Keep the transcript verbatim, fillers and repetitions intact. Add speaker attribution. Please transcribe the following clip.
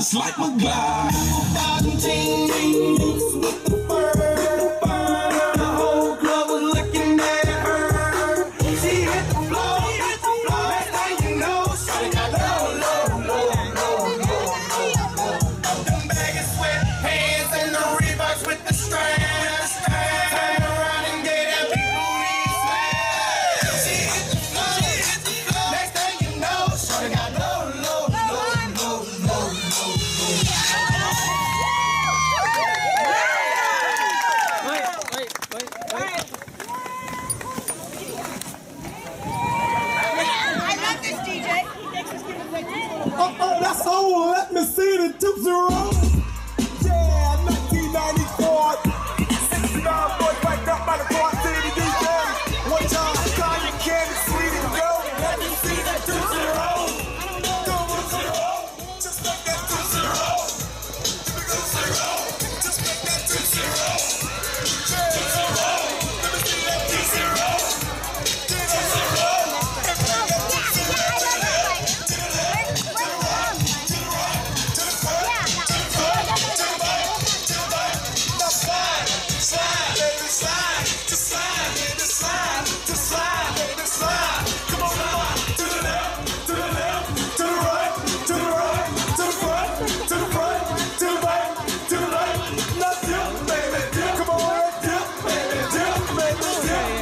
Speaker 1: It's like my glide. Ting, with the bird, the whole club was looking at her. She hit the floor, hit the floor. Next thing you know, she got low, low, low, low, low, low. Them baggy sweat hands and the Reeboks with the strands. Turn around and get that big booty smash. She hit the floor, she hit the floor. Next thing you know, she got low, low, low, low, low, low.
Speaker 2: Oh, oh, that's old. Let me see the two zero. Yeah, nineteen ninety-four. sixty-nine boys backed up by the Quad City D J. One time, Kanye, Candy, Sweet and Go. Let me see that two zero. Go with zero. Just like that two zero. Go zero. Just like that two zero. Yeah, zero. Let me see that two zero. Yeah.